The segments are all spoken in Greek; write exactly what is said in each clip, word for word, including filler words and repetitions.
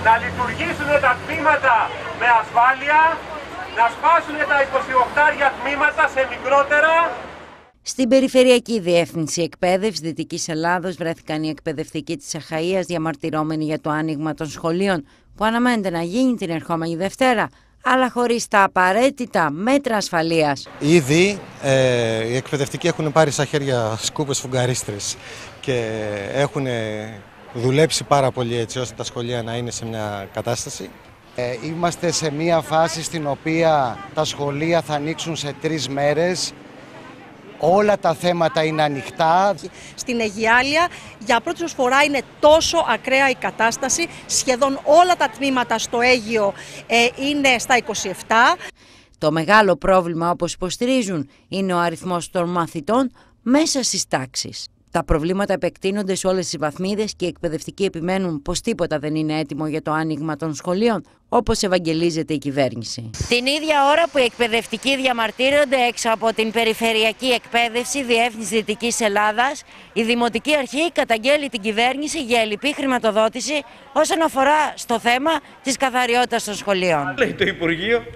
να λειτουργήσουν τα τμήματα με ασφάλεια, να σπάσουν τα εικοσιοκτώ τμήματα σε μικρότερα. Στην Περιφερειακή Διεύθυνση Εκπαίδευσης Δυτικής Ελλάδος βρέθηκαν οι εκπαιδευτικοί της Αχαΐας διαμαρτυρόμενοι για το άνοιγμα των σχολείων που αναμένεται να γίνει την ερχόμενη Δευτέρα, αλλά χωρίς τα απαραίτητα μέτρα ασφαλείας. Ήδη ε, οι εκπαιδευτικοί έχουν πάρει στα χέρια σκούπες φουγγαρίστρες και έχουν δουλέψει πάρα πολύ έτσι ώστε τα σχολεία να είναι σε μια κατάσταση. Ε, είμαστε σε μια φάση στην οποία τα σχολεία θα ανοίξουν σε τρεις μέρες. Όλα τα θέματα είναι ανοιχτά. Στην Αιγιάλια για πρώτη φορά είναι τόσο ακραία η κατάσταση. Σχεδόν όλα τα τμήματα στο Αίγιο ε, είναι στα είκοσι επτά. Το μεγάλο πρόβλημα, όπως υποστηρίζουν, είναι ο αριθμός των μαθητών μέσα στις τάξεις. Τα προβλήματα επεκτείνονται σε όλες τις βαθμίδες και οι εκπαιδευτικοί επιμένουν πως τίποτα δεν είναι έτοιμο για το άνοιγμα των σχολείων, όπως ευαγγελίζεται η κυβέρνηση. Την ίδια ώρα που οι εκπαιδευτικοί διαμαρτύρονται έξω από την Περιφερειακή Εκπαίδευση Διεύθυνση Δυτικής Ελλάδας, η Δημοτική Αρχή καταγγέλει την κυβέρνηση για ελλειπή χρηματοδότηση όσον αφορά στο θέμα της καθαριότητας των σχολείων. Λέει το Υπουργείο,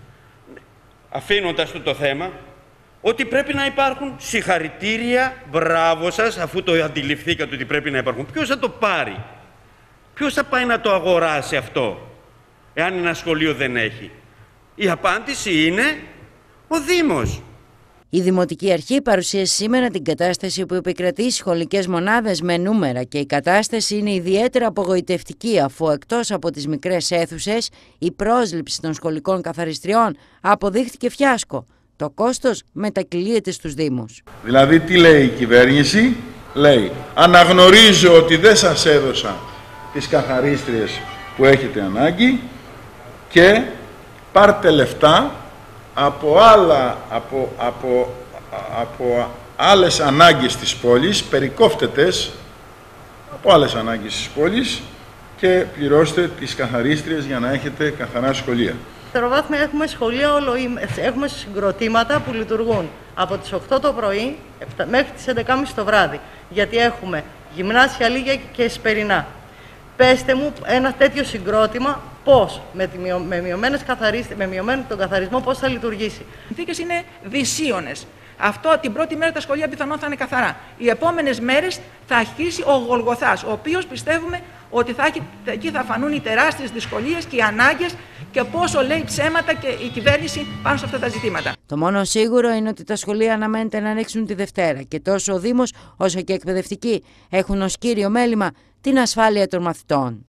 αφήνοντας το θέμα, ότι πρέπει να υπάρχουν συγχαρητήρια, μπράβο σας, αφού το αντιληφθήκατε ότι πρέπει να υπάρχουν. Ποιος θα το πάρει, ποιος θα πάει να το αγοράσει αυτό, εάν ένα σχολείο δεν έχει? Η απάντηση είναι ο Δήμος. Η Δημοτική Αρχή παρουσίασε σήμερα την κατάσταση που επικρατεί στις σχολικές μονάδες με νούμερα και η κατάσταση είναι ιδιαίτερα απογοητευτική, αφού εκτός από τις μικρές αίθουσες η πρόσληψη των σχολικών καθαριστριών αποδείχθηκε φιάσκο. Το κόστος μετακυλίεται στους Δήμους. Δηλαδή τι λέει η κυβέρνηση? Λέει, αναγνωρίζω ότι δεν σας έδωσα τις καθαρίστριες που έχετε ανάγκη και πάρτε λεφτά από, άλλα, από, από, από άλλες ανάγκες της πόλης, περικόφτετες από άλλες ανάγκες της πόλης και πληρώστε τις καθαρίστριες για να έχετε καθαρά σχολεία. Δευτεροβάθμια έχουμε σχολεία, έχουμε συγκροτήματα που λειτουργούν από τις οκτώ το πρωί μέχρι τις έντεκα και μισή το βράδυ. Γιατί έχουμε γυμνάσια, λίγια και εσπερινά. Πέστε μου ένα τέτοιο συγκρότημα πώς, με, τη, με, μειωμένες με μειωμένο τον καθαρισμό, πώς θα λειτουργήσει. Οι συνθήκες είναι δυσίωνες. Αυτό την πρώτη μέρα τα σχολεία πιθανόν θα είναι καθαρά. Οι επόμενες μέρες θα αρχίσει ο Γολγοθάς, ο οποίος πιστεύουμε ότι θα, εκεί θα φανούν οι τεράστιες δυσκολίες και οι ανάγκες και πόσο λέει ψέματα και η κυβέρνηση πάνω σε αυτά τα ζητήματα. Το μόνο σίγουρο είναι ότι τα σχολεία αναμένεται να ανοίξουν τη Δευτέρα και τόσο ο Δήμος όσο και οι εκπαιδευτικοί έχουν ως κύριο μέλημα την ασφάλεια των μαθητών.